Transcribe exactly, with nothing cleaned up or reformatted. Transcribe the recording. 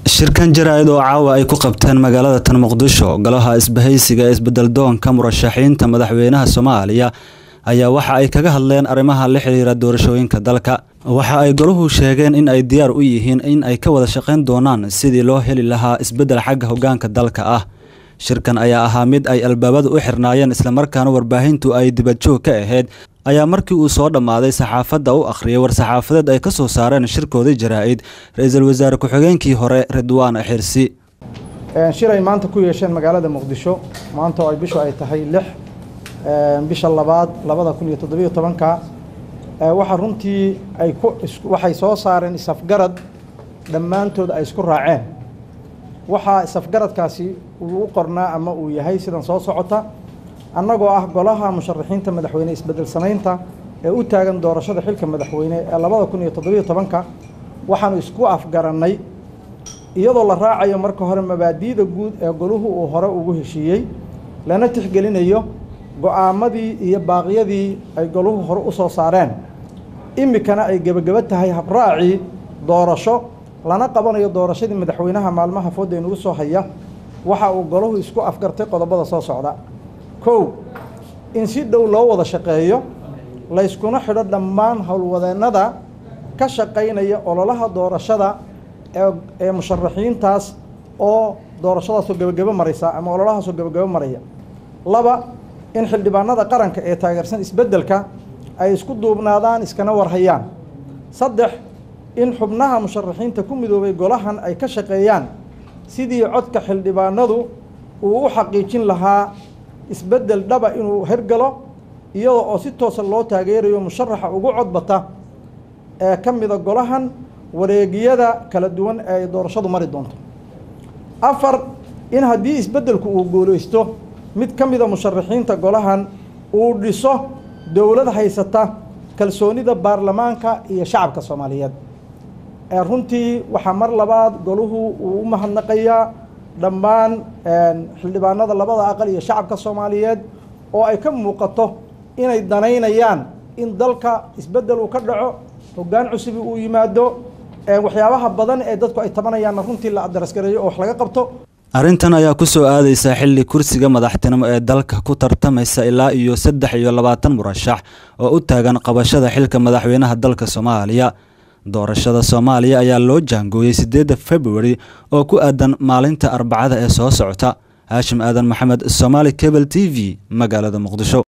shirkan jaraa'id oo caawa ay ku qabteen magaalada tan Muqdisho golaha isbahaysiga isbedel doonka murashaxiinta madaxweynaha Soomaaliya ayaa waxa ay kaga hadleen arrimaha la xiriira doorashooyinka dalka waxa ay goluhu sheegeen in ay diyaar u yihiin in ay ka wada shaqeyn doonaan sidii loo heli lahaa isbedel xagga hoggaanka dalka ah shirkan ayaa ahaa mid ay albaabada u xirnaayeen isla markaana warbaahintu ay dibadjoog ka ahayd ayaa markii uu soo dhamaaday saxaafadda u akhriyay war saxaafadeed ay ka soo saareen shirkoodii jaraa'id ra'iisul wasaare ku-xigeenkii hore Ridwaan Xirsi shiray maanta ku yeesheen magaalada Muqdisho maanta oo ay bishu ay tahay lix bisha labaad labada kun iyo toddoba iyo toban ka waxa runtii ay ku waxay soo saareen isafgarad dhammaantood ay isku raaceen waxa isafgaradkaasi uu qornaa ama uu yahay sidan soo socota annagoo ah golaha musharaxiinta madaxweyne isbedel samaynta ee u taagan doorashada xilka madaxweyne ee labada kun iyo toddoba iyo toban ka waxaanu isku afgaranay iyadoo la raacayo marka hore mabaadi'da guud ee goluhu uu hore ugu heshiiyey lana tixgelinayo go'aamadii iyo baaqyadii ay goluhu hore u soo saareen imikana ay gabagaba tahay habraacii doorasho lana qabanayo doorashadii madaxweynaha maalmaha fooda inagu soo haya waxa uu goluhu isku afgartay qodobada soo socda kow in si dhow loo wada shaqeeyo la iskuna xidho dhammaan howlwadeennada ka shaqaynaya ololaha doorashada ee ee musharaxiintaas oo doorashadaasoo gabagabo maraysa ama ololahaasoo gabagabo maraya laba in xildhibaanada qaranka ee taageersan isbeddelka ay isku duubnaadaan iskana warhayaan saddex in xubnaha musharaxiinta ku midoobay golahan ay ka shaqeeyaan sidii codka xildhibaanadu uu u xaqiijin lahaa isbedel dhaba inuu hergalo iyadoo oo si toosan loo taageerayo musharaxa ugu codbata ee ka mida golahan wareegiyada kala duwan ee doorashadu mari doonto afar in haddii isbeddelku uu guulaysto mid ka mida musharaxiinta golahan uu dhiso dowlad haysata kalsoonida baarlamaanka iyo shacabka Soomaaliyeed ee runtii waxaa mar labaad goluhu uu u mahadnaqayaa dhammaan xildhibaanada labada aqal iyo shacabka Soomaaliyeed oo ay ka muuqato inay danaynayaan in dalka isbedel uu ka dhaco hoggaan cusub uu yimaado waxyaabaha badan ee dadku ay tabanayaan runtii la adres gareeyo oo wax laga qabto arrintan ayaa ku soo aadaysa xilli kursiga madaxtinimo ee dalka ku tartamaysa ilaa iyo saddex iyo labaatan murashax oo u taagan qabashada xilka madaxweynaha dalka Soomaaliya doorashada Soomaaliya ayaa loo jaangooyay sideedda February oo ku aadan maalinta Arbacada ee soo socota Haashim Aadan Maxamed Somali Cable T V magaalada Muqdisho.